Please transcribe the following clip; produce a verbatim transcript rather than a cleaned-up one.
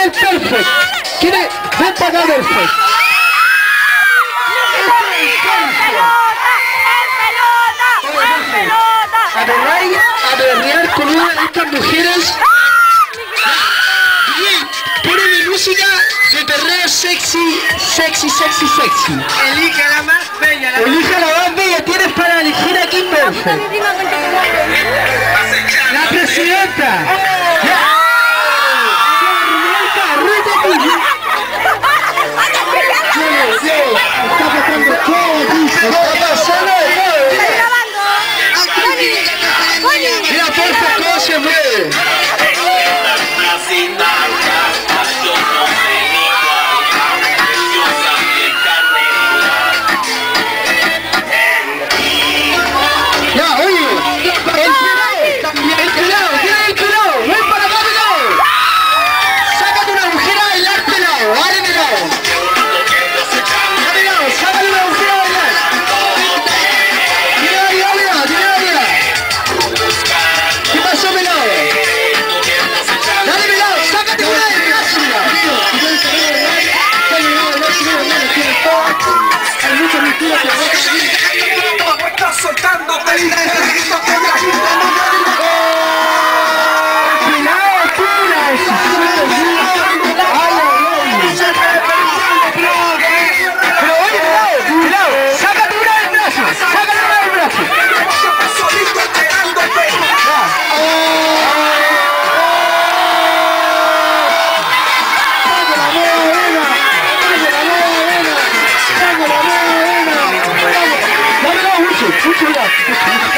el perfect? ¿Quién es? Ven para acá, perfect. A berrear, a berrear con una de estas mujeres. Poneme música de perreo sexy, sexy, sexy, sexy. Elige la más bella. La Elige la más bella, tienes para elegir aquí perfect. La presidenta. Mira, porfa, cómo se mueve. Ya, oye, el pelado, el pelado, tiene el pelado, ven para acá, pelado. Sácate una mujer a bailar, pelado, dale, pelado. Ya, pelado, sácate una mujer a bailar. Tira, tira, tira, tira, tira. ¿Qué pasó, pelado? Dale, pelado, sácate una del brazo, hay mucha mentira que va estás soltando, te Mucho, mucho,